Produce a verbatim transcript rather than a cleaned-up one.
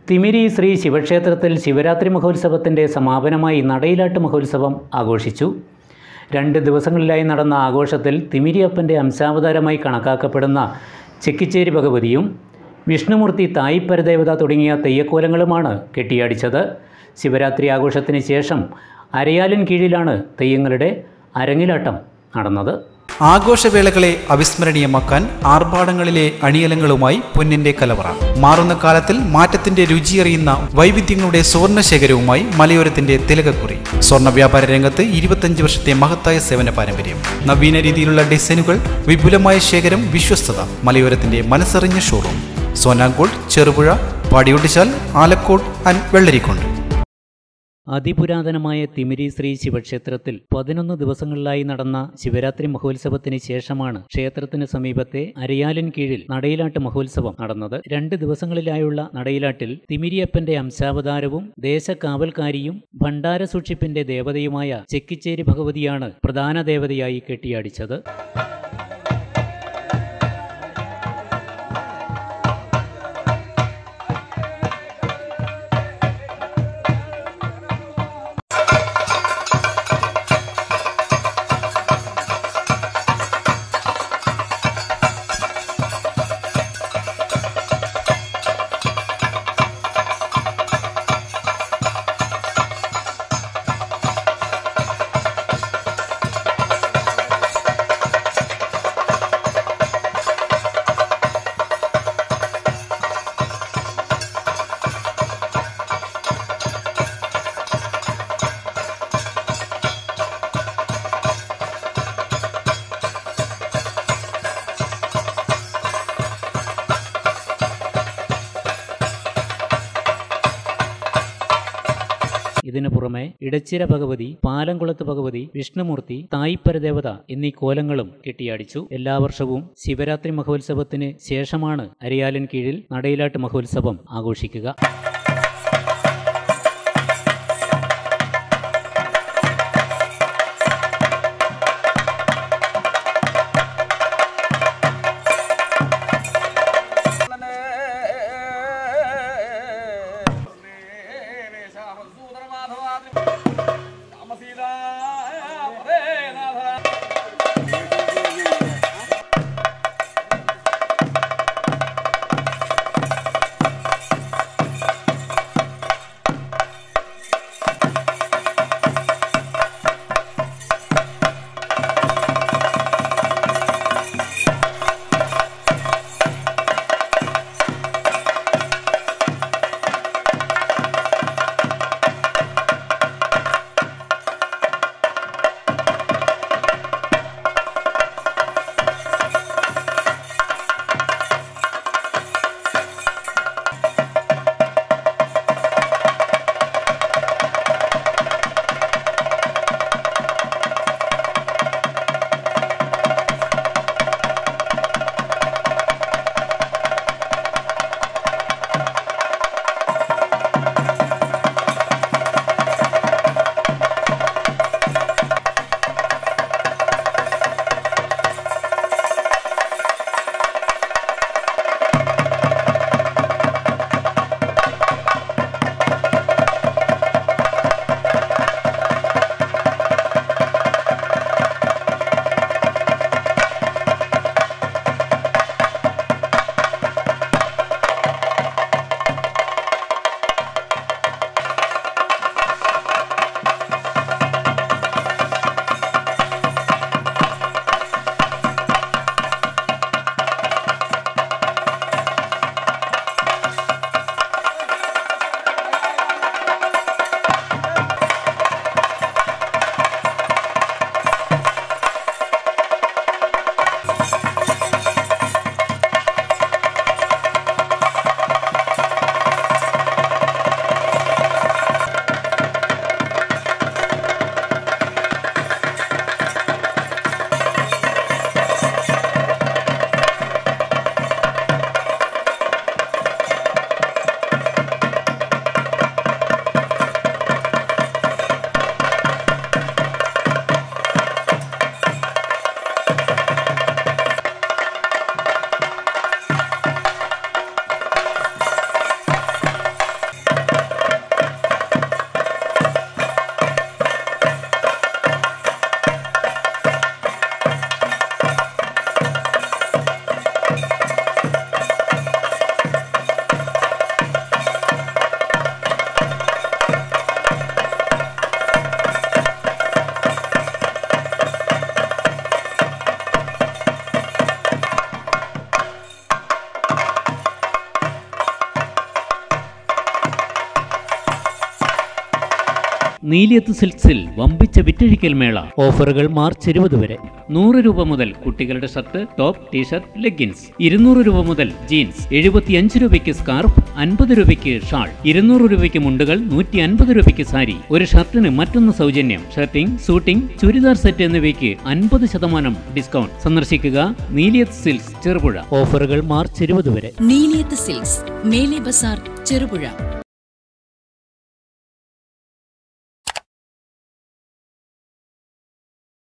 തിമിരി ശ്രീ ശിവക്ഷേത്രത്തിൽ ശിവരാത്രി മഹോത്സവത്തിൻ്റെ സമാപനമായി നടയിലാട്ട് മഹോത്സവം ആഘോഷിച്ചു. രണ്ട് ദിവസങ്ങളിലായി നടന്ന ആഘോഷത്തിൽ തിമിരിയപ്പൻ്റെ അംശാവതാരമായി കണക്കാക്കപ്പെടുന്ന ചെക്കിച്ചേരി ഭഗവതിയും വിഷ്ണുമൂർത്തി തായ് പരദേവത തുടങ്ങിയ തെയ്യക്കോലങ്ങളുമാണ് കെട്ടിയാടിച്ചത്. ശിവരാത്രി ആഘോഷത്തിന് ശേഷം അരയാലിൻ കീഴിലാണ് തെയ്യങ്ങളുടെ അരങ്ങിലാട്ടം നടന്നത്. ആഘോഷവേളകളെ അവിസ്മരണീയമാക്കാൻ ആർഭാടങ്ങളിലെ അണിയലങ്ങളുമായി പൊന്നിന്റെ കലവറ. മാറുന്ന കാലത്തിൽ മാറ്റത്തിന്റെ രുചിയറിയുന്ന വൈവിധ്യങ്ങളുടെ സ്വർണ്ണശേഖരവുമായി മലയോരത്തിന്റെ തിലകക്കുറി. സ്വർണ്ണ വ്യാപാര രംഗത്ത് ഇരുപത്തഞ്ച് വർഷത്തെ മഹത്തായ സേവന പാരമ്പര്യം, നവീന രീതിയിലുള്ള ഡിസൈനുകൾ, വിപുലമായ ശേഖരം, വിശ്വസ്തത. മലയോരത്തിന്റെ മനസ്സറിഞ്ഞ ഷോറൂം സോനാങ്കോട്, ചെറുപുഴ, പാടിയൊട്ടിച്ചാൽ, ആലക്കോട് ആൻഡ് വെള്ളരിക്കുണ്ട്. അതിപുരാതനമായ തിമിരി ശ്രീ ശിവക്ഷേത്രത്തിൽ പതിനൊന്ന് ദിവസങ്ങളിലായി നടന്ന ശിവരാത്രി മഹോത്സവത്തിന് ശേഷമാണ് ക്ഷേത്രത്തിന് സമീപത്തെ അരയാലിൻ കീഴിൽ നടയിലാട്ട് മഹോത്സവം നടന്നത്. രണ്ട് ദിവസങ്ങളിലായുള്ള നടയിലാട്ടിൽ തിമിരിയപ്പന്റെ അംശാവതാരവും ദേശകാവൽക്കാരിയും ഭണ്ഡാര സൂക്ഷിപ്പിന്റെ ദേവതയുമായ ചെക്കിച്ചേരി ഭഗവതിയാണ് പ്രധാന ദേവതയായി കെട്ടിയാടിച്ചത്. ഇതിനു പുറമെ ഇടച്ചിര ഭഗവതി, പാലംകുളത്ത് ഭഗവതി, വിഷ്ണുമൂർത്തി, തായ് പരദേവത എന്നീ കോലങ്ങളും കെട്ടിയാടിച്ചു. എല്ലാ വർഷവും ശിവരാത്രി മഹോത്സവത്തിന് ശേഷമാണ് അരയാലിൻ കീഴിൽ നടയിലാട്ട് മഹോത്സവം ആഘോഷിക്കുക. നീലിയത്ത് സിൽക്സിൽ വമ്പിച്ച വിറ്റഴിക്കൽ മേള. ഓഫറുകൾ മാർച്ച് ഇരുപത് വരെ. നൂറ് രൂപ മുതൽ കുട്ടികളുടെ ഷർട്ട്, ടോപ്പ്, ടീഷർട്ട്, ലെഗിൻസ്. ഇരുന്നൂറ് രൂപ മുതൽ ജീൻസ്. എഴുപത്തിയഞ്ച് രൂപയ്ക്ക് സ്കാർഫ്. അൻപത് രൂപയ്ക്ക് ഷാൾ. ഇരുന്നൂറ് രൂപയ്ക്ക് മുണ്ടുകൾ. നൂറ്റി അൻപത് രൂപയ്ക്ക് സാരി. ഒരു ഷർട്ടിന് മറ്റൊന്ന് സൗജന്യം. ഷർട്ടിംഗ്, സൂട്ടിംഗ്, ചുരിദാർ സെറ്റ് എന്നിവയ്ക്ക് അൻപത് ശതമാനം ഡിസ്കൗണ്ട്. സന്ദർശിക്കുക നീലിയത്ത് സിൽക്സ് ചെറുപുഴ. ഓഫറുകൾ മാർച്ച് ഇരുപത് വരെ. നീലിയത്ത് സിൽക്സ്, മേലെ ബസാർ, ചെറുപുഴ.